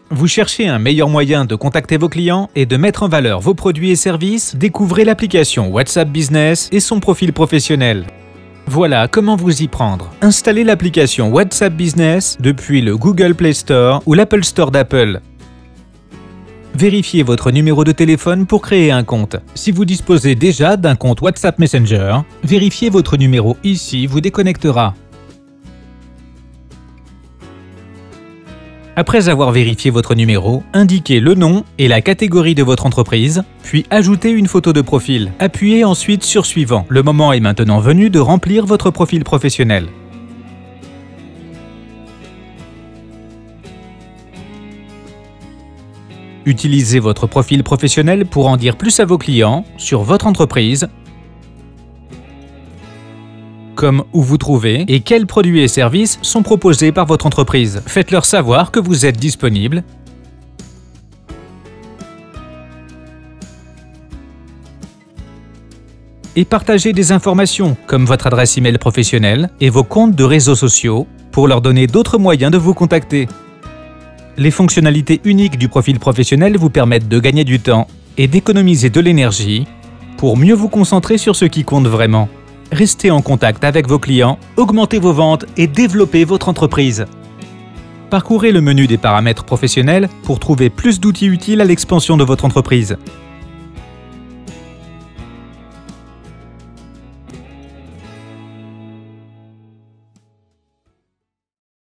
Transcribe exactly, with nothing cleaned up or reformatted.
Vous cherchez un meilleur moyen de contacter vos clients et de mettre en valeur vos produits et services? Découvrez l'application WhatsApp Business et son profil professionnel. Voilà comment vous y prendre. Installez l'application WhatsApp Business depuis le Google Play Store ou l'Apple Store d'Apple. Vérifiez votre numéro de téléphone pour créer un compte. Si vous disposez déjà d'un compte WhatsApp Messenger, vérifiez votre numéro ici vous déconnectera. Après avoir vérifié votre numéro, indiquez le nom et la catégorie de votre entreprise, puis ajoutez une photo de profil. Appuyez ensuite sur Suivant. Le moment est maintenant venu de remplir votre profil professionnel. Utilisez votre profil professionnel pour en dire plus à vos clients sur votre entreprise, comme où vous trouvez et quels produits et services sont proposés par votre entreprise. Faites-leur savoir que vous êtes disponible et partagez des informations comme votre adresse email professionnelle et vos comptes de réseaux sociaux pour leur donner d'autres moyens de vous contacter. Les fonctionnalités uniques du profil professionnel vous permettent de gagner du temps et d'économiser de l'énergie pour mieux vous concentrer sur ce qui compte vraiment. Restez en contact avec vos clients, augmentez vos ventes et développez votre entreprise. Parcourez le menu des paramètres professionnels pour trouver plus d'outils utiles à l'expansion de votre entreprise.